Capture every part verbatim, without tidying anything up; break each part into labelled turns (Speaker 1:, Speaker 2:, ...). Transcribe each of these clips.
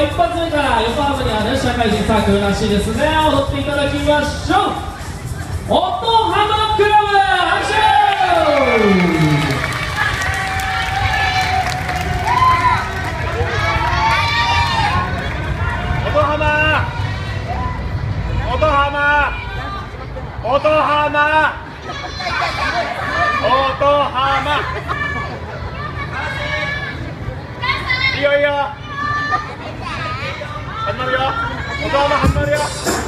Speaker 1: 一発目から横浜にある社会人サークルらしいですね。踊っていただきましょう。音浜クラブ拍手。
Speaker 2: 音浜音浜音浜音浜いいよいいよ始まるよ音浜始まるよ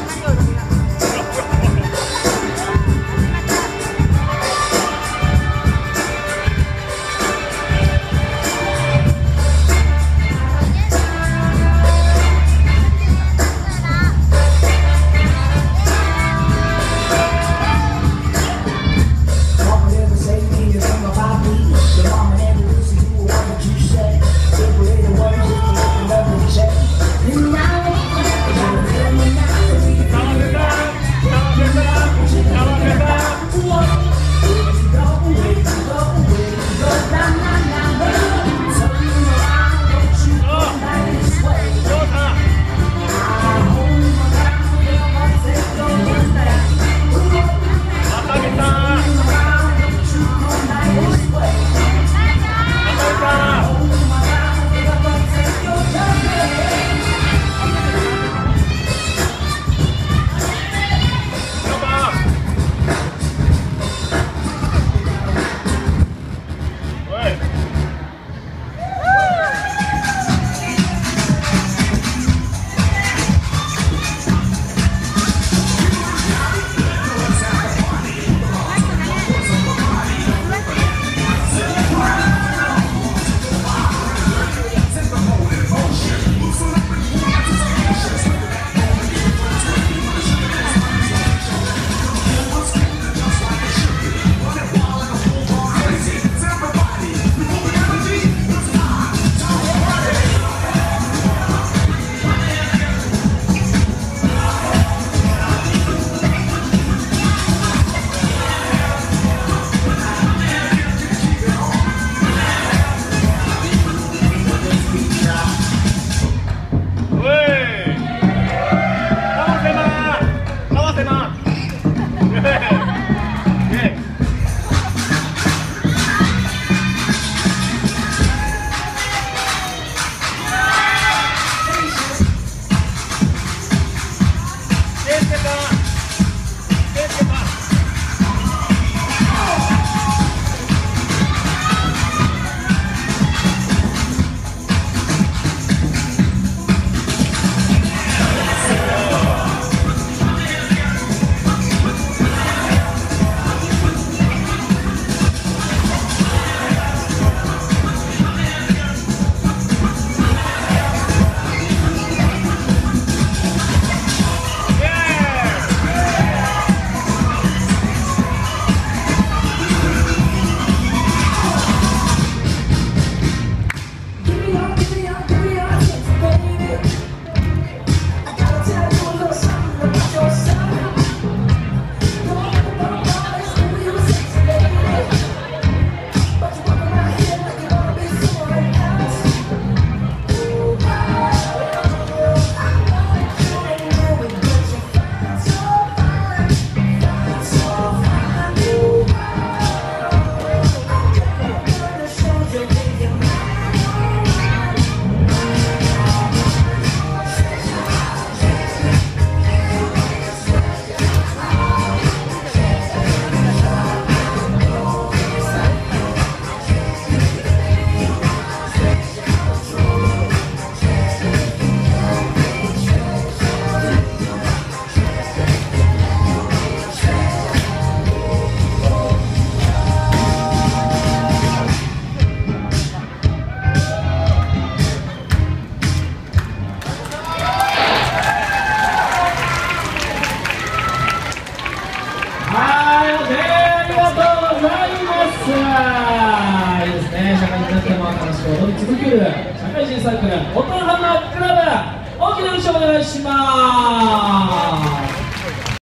Speaker 1: いいですね。社会になっても楽しく踊り続ける社会人サークル音浜クラブ、大きな拍手をお願いします。